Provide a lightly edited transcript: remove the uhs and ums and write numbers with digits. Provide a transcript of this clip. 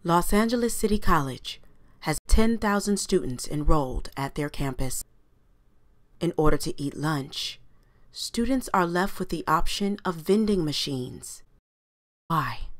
Los Angeles City College has 10,000 students enrolled at their campus. In order to eat lunch, students are left with the option of vending machines. Why?